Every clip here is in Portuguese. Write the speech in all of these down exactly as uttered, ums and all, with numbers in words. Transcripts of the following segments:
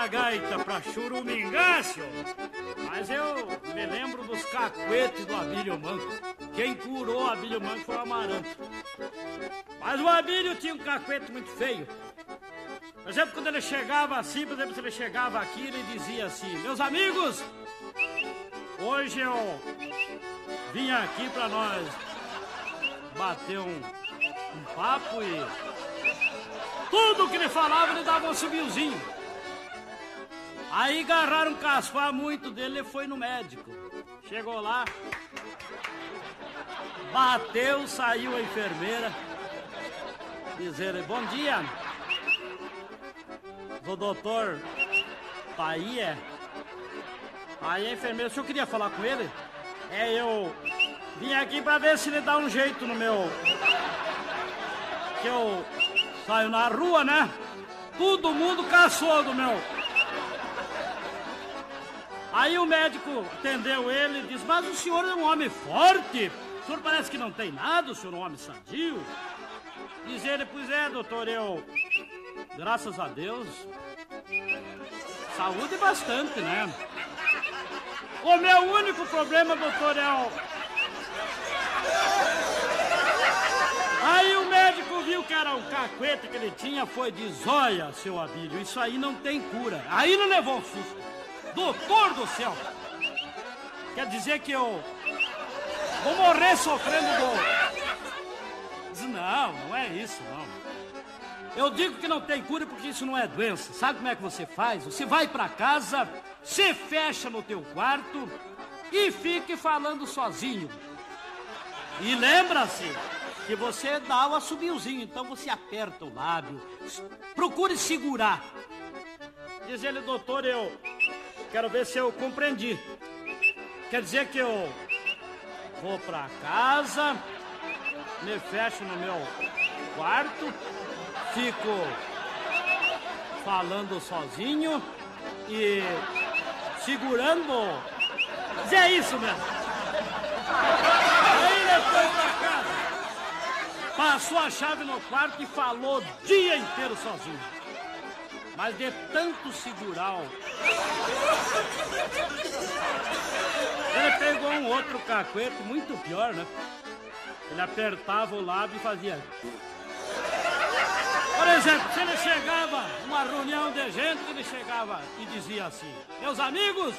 gaita pra churumingar, senhor. Mas eu me lembro dos cacuetes do Abílio Manco. Quem curou o Abílio Manco foi o Amaranto. Mas o Abílio tinha um cacuete muito feio. Por exemplo, quando ele chegava assim, por exemplo, se ele chegava aqui, ele dizia assim: meus amigos, hoje eu vim aqui pra nós bater um, um papo e tudo que ele falava ele dava um subiozinho. Aí agarraram um caspar muito dele, ele foi no médico. Chegou lá, bateu, saiu a enfermeira, dizendo: bom dia, o doutor tá aí, é? Aí a enfermeira: o senhor queria falar com ele? É, eu vim aqui pra ver se ele dá um jeito no meu... que eu saio na rua, né? Todo mundo caçou do meu... Aí o médico atendeu ele e disse: mas o senhor é um homem forte, o senhor parece que não tem nada, o senhor é um homem sadio. Diz ele: pois é, doutor, eu, graças a Deus, saúde bastante, né? O meu único problema, doutor, é o... Aí o médico viu que era um cacuete que ele tinha, foi de zóia, seu Abílio, isso aí não tem cura. Aí não levou um susto. Doutor do céu! Quer dizer que eu vou morrer sofrendo do... Diz, não, não é isso, não. Eu digo que não tem cura porque isso não é doença. Sabe como é que você faz? Você vai pra casa, se fecha no teu quarto e fique falando sozinho. E lembra-se que você dá o assobiozinho, então você aperta o lábio, procure segurar. Diz ele: doutor, eu quero ver se eu compreendi. Quer dizer que eu vou pra casa, me fecho no meu quarto, fico falando sozinho e segurando. Mas é isso mesmo. Aí ele foi pra casa, passou a chave no quarto e falou o dia inteiro sozinho. Mas de tanto segurar o... Ele pegou um outro cacuete, muito pior, né? Ele apertava o lábio e fazia... Por exemplo, se ele chegava numa reunião de gente, ele chegava e dizia assim: meus amigos,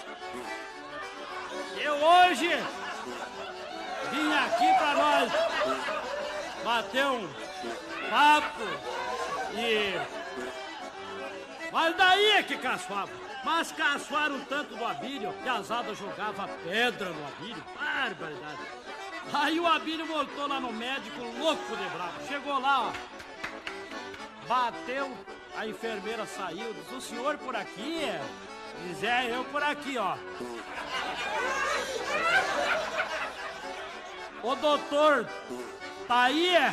eu hoje vim aqui pra nós bater um papo e... Mas daí é que caçoava. Mas caçoaram tanto do Abílio que a azada jogava pedra no Abílio. Barbaridade. Aí o Abílio voltou lá no médico, louco de bravo. Chegou lá, ó. Bateu, a enfermeira saiu. Diz: o senhor por aqui? É? Diz: é, eu por aqui, ó. O doutor tá aí, é?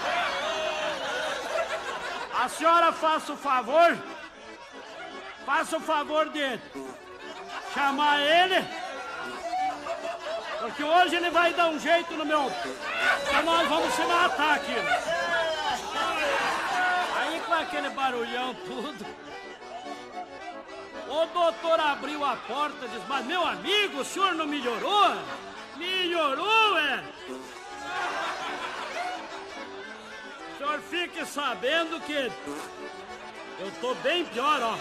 A senhora faça o favor... Faça o favor de chamar ele, porque hoje ele vai dar um jeito no meu... Então nós vamos se matar aqui. Aí com aquele barulhão tudo, o doutor abriu a porta e disse: mas meu amigo, o senhor não melhorou? Melhorou, é? O senhor fique sabendo que eu tô bem pior, ó.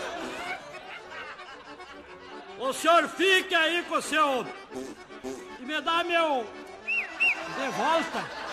O senhor fique aí com o seu... E me dá meu... De volta.